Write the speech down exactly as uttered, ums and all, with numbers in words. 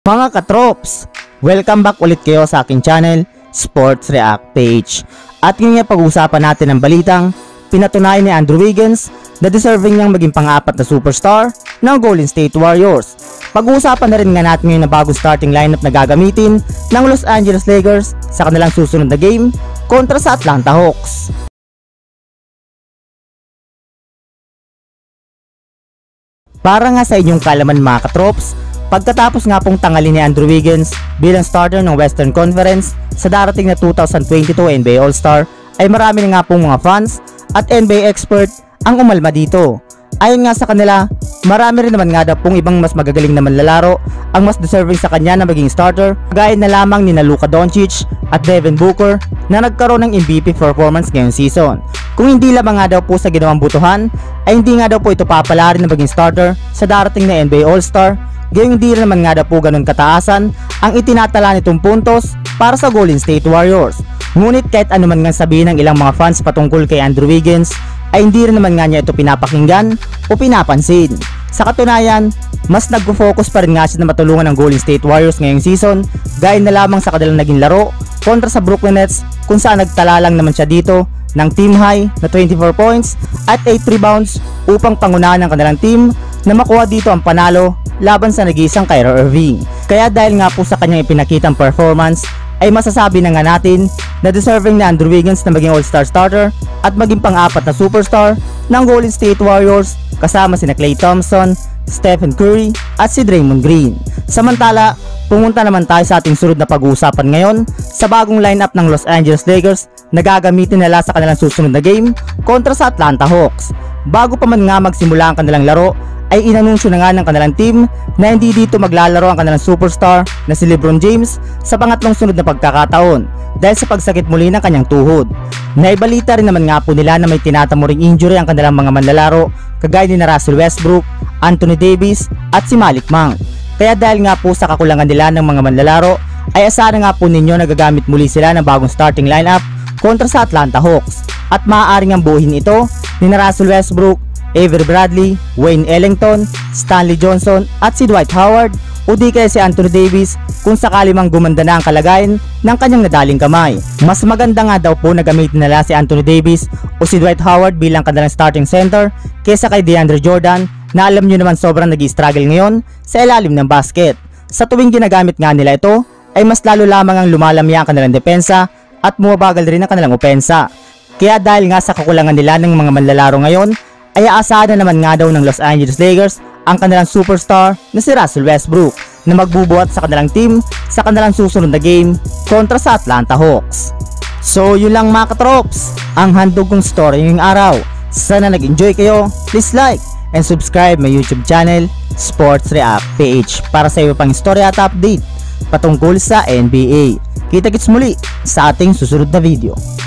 Mga katrops, welcome back ulit kayo sa aking channel, Sports React Page. At ngayon pag-uusapan natin ang balitang pinatunayan ni Andrew Wiggins na deserving niyang maging pang-apat na superstar ng Golden State Warriors. Pag-uusapan na rin nga natin ngayon na bagong starting lineup na gagamitin ng Los Angeles Lakers sa kanilang susunod na game kontra sa Atlanta Hawks. Para nga sa inyong kalaman mga katrops, pagkatapos nga pong tanggalin ni Andrew Wiggins bilang starter ng Western Conference sa darating na two thousand twenty-two N B A All-Star, ay marami na nga pong mga fans at N B A expert ang umalma dito. Ayon nga sa kanila, marami rin naman nga daw pong ibang mas magagaling na manlalaro ang mas deserving sa kanya na maging starter, gaya na lamang ni Luka Doncic at Devin Booker na nagkaroon ng M V P performance ngayong season. Kung hindi lamang nga daw po sa ginawang butuhan, ay hindi nga daw po ito papala rin na maging starter sa darating na N B A All-Star, gayong hindi rin naman nga daw po ganun kataasan ang itinatala nitong puntos para sa Golden State Warriors. Ngunit kahit ano man nga sabihin ng ilang mga fans patungkol kay Andrew Wiggins, ay hindi rin naman nga niya ito pinapakinggan o pinapansin. Sa katunayan, mas nagpo-focus pa rin nga siya na matulungan ng Golden State Warriors ngayong season, gaya na lamang sa kanilang naging laro kontra sa Brooklyn Nets, kung saan nagtala lang naman siya dito ng team high na twenty-four points at eight rebounds upang pangunahan ng kanilang team na makuha dito ang panalo laban sa nag-iisang Kyrie Irving. Kaya dahil nga po sa kanyang ipinakitang performance, ay masasabi na nga natin na deserving na Andrew Wiggins na maging All-Star starter at maging pang-apat na superstar ng Golden State Warriors kasama sina Klay Thompson, Stephen Curry at si Draymond Green. Samantala, pumunta naman tayo sa ating sunod na pag-uusapan ngayon sa bagong lineup ng Los Angeles Lakers na gagamitin nila sa kanilang susunod na game kontra sa Atlanta Hawks. Bago pa man nga magsimula ang kanilang laro, ay inanunsyo na nga ng kanilang team na hindi dito maglalaro ang kanilang superstar na si LeBron James sa pangatlong sunod na pagkakataon dahil sa pagsakit muli ng kanyang tuhod. Naibalita rin naman nga po nila na may tinatamuring injury ang kanilang mga manlalaro kagaya ni na Russell Westbrook, Anthony Davis at si Malik Monk. Kaya dahil nga po sa kakulangan nila ng mga manlalaro, ay asahan nga po ninyo na gagamit muli sila ng bagong starting lineup kontra sa Atlanta Hawks, at maaaring ang buhin ito ni na Russell Westbrook, Avery Bradley, Wayne Ellington, Stanley Johnson at si Dwight Howard, o di kaya si Anthony Davis kung sakali mang gumanda na ang kalagayan ng kanyang nadaling kamay. Mas maganda nga daw po na gamitin nila si Anthony Davis o si Dwight Howard bilang kanilang starting center kesa kay DeAndre Jordan na alam nyo naman sobrang nag-i-struggle ngayon sa ilalim ng basket. Sa tuwing ginagamit nga nila ito, ay mas lalo lamang ang lumalamya ang kanilang depensa at bumabagal rin ang kanilang opensa. Kaya dahil nga sa kakulangan nila ng mga manlalaro ngayon, ay aasahan na naman nga daw ng Los Angeles Lakers ang kanilang superstar na si Russell Westbrook na magbubuhat sa kanilang team sa kanilang susunod na game kontra sa Atlanta Hawks. So yun lang mga katrops, ang handog kong story ngayong araw. Sana nag-enjoy kayo. Please like and subscribe my YouTube channel, Sports React Page, para sa iba pang istorya at update patungkol sa N B A. Kita-kits muli sa ating susunod na video.